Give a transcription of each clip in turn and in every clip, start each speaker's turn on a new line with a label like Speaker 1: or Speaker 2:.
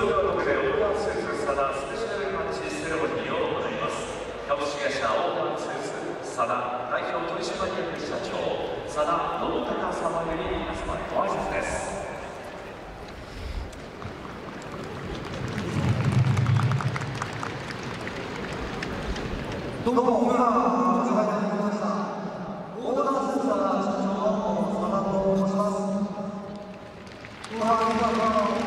Speaker 1: れではここでオーダースーツサダスペシャルマッチセレモニーを行います。株式会社オーダースーツサダ代表取締役社長佐田信孝様より皆様へご挨拶です。
Speaker 2: どうも、今、お世話になりました。オーダースーツサダ社長の佐田と申します。今、皆さん、今日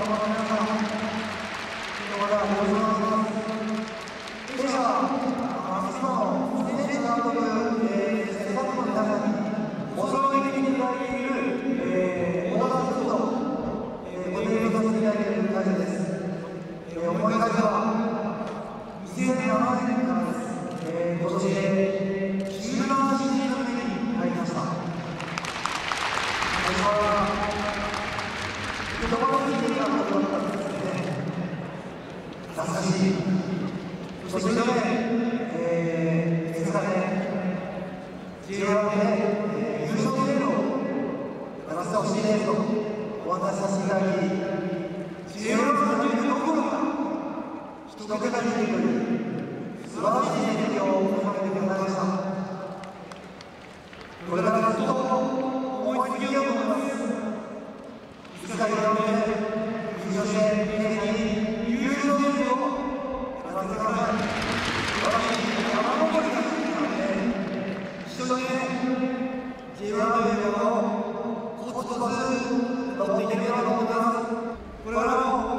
Speaker 2: まだよろしくお願いします。弊社は、今の選手監督、スタッフの皆さんにお揃いにいただいている、オーダースーツを、ご提供させていただいている会社です。主に会社は、2007年からです。今年で17シーズン目に入りました。最初は言葉の聞いていたことだったんですね。懐かしい。そして2日で J1 で優勝セールをやらせてほしいですとお渡しさせていただき、J1 の順位どころか1桁にいるという素晴らしい成績を収めてくださいました。これからずっと思い続けようと思います。いつかJ1で優勝して弊社に優勝セールをやらせてください。私、山登りが好きなので、一緒にJ1という山をコツコツ登っていければと思っています。これからも